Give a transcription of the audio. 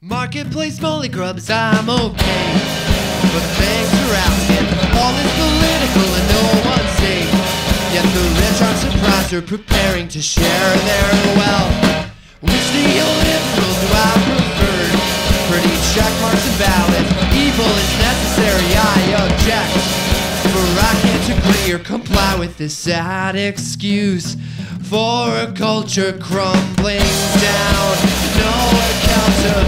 Marketplace mulligrubs, I'm okay, but thanks for asking. All is political and no one's safe, yet the rich aren't surprised or preparing to share their wealth. Which neoliberal do I prefer? Pretty check marks and ballots. Evil is necessary, I object, for I can't agree or comply with this sad excuse for a culture crumbling down. No accountability.